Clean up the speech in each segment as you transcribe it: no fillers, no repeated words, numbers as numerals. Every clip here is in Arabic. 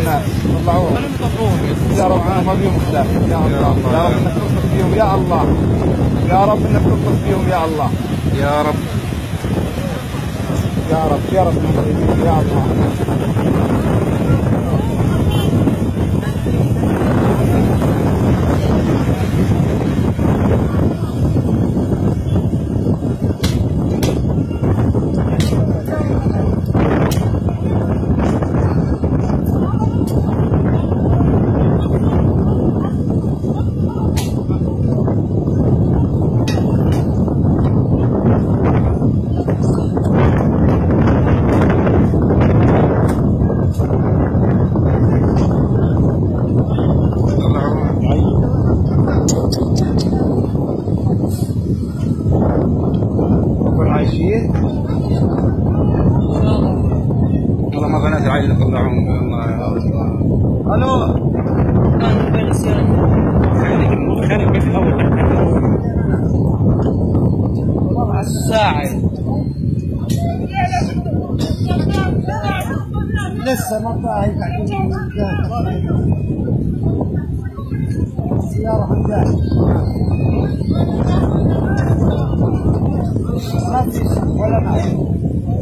الناس طلعوهم يا رب ما فيهم خلاف يا الله يا رب انك تلطف فيهم يا الله يا رب انك تلطف فيهم يا الله يا رب يا رب يا رب يا الله. والله ما بنات العائلة طلعوهم والله يا الله. الو كان بين السيارات كان بس اول والله على الساعة لسه ما طاهي السيارة حجاج ما في ولا معي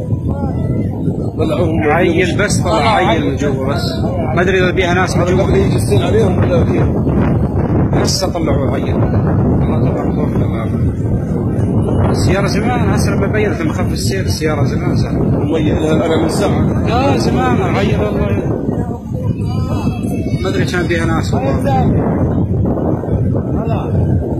طلعوهم عيل بس طلع عيل من جوا بس ما ادري اذا بيها ناس من جوا قبل يجي السين عليهم ولا فيهم هسه طلعوا عيل والله طلعوا خوف السيارة زمان هسه لما بينت لما خف السير السيارة زمان صار انا من ساعة زمان عيل والله ما ادري كان بيها ناس والله.